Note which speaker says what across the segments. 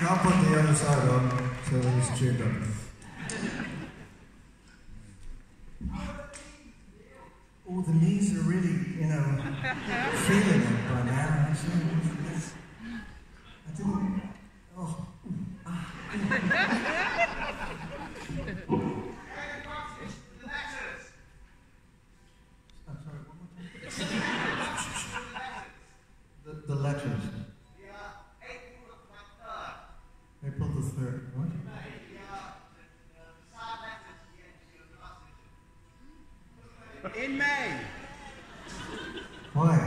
Speaker 1: I'll put the other side on so he's tuned up. Oh, the knees are really, you know, feeling it by now. Actually. I didn't. Oh. Ah. I'm sorry, one more time. The letters. April the 3rd. What?
Speaker 2: In May.
Speaker 1: Why?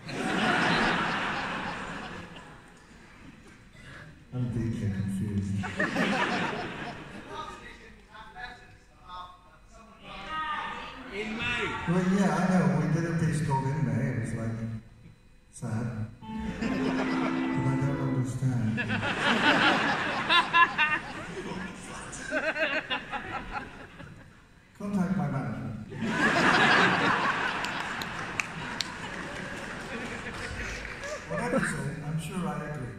Speaker 1: I'm deeply confused.
Speaker 2: In May.
Speaker 1: Well, yeah, I know. We did a piece called In May. It was like sad. But I don't understand. Contact my manager. Whatever you say, I'm sure I agree.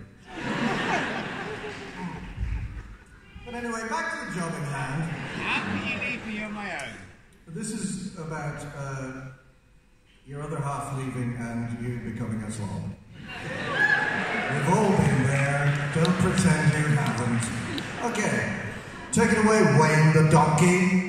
Speaker 1: But anyway, back to the job in hand.
Speaker 2: How can you leave me on my own?
Speaker 1: This is about your other half leaving and you becoming a slob. We've all been there. Don't pretend you haven't. Okay, take it away, Wayne the donkey.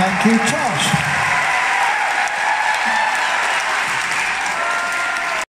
Speaker 1: Thank you, Tosh.